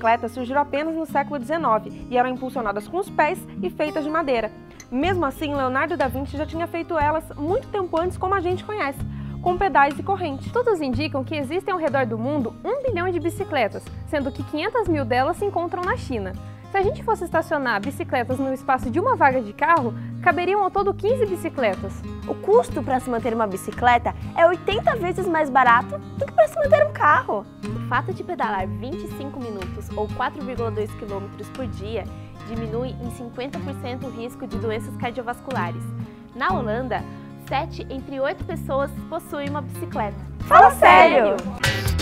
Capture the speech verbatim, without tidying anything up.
bicicletas surgiram apenas no século dezenove e eram impulsionadas com os pés e feitas de madeira. Mesmo assim, Leonardo da Vinci já tinha feito elas muito tempo antes, como a gente conhece, com pedais e corrente. Estudos indicam que existem ao redor do mundo um bilhão de bicicletas, sendo que quinhentas mil delas se encontram na China. Se a gente fosse estacionar bicicletas no espaço de uma vaga de carro, caberiam ao todo quinze bicicletas. O custo para se manter uma bicicleta é oitenta vezes mais barato do que para se manter um carro. O fato de pedalar vinte e cinco minutos ou quatro vírgula dois quilômetros por dia diminui em cinquenta por cento o risco de doenças cardiovasculares. Na Holanda, sete entre oito pessoas possuem uma bicicleta. Fala sério!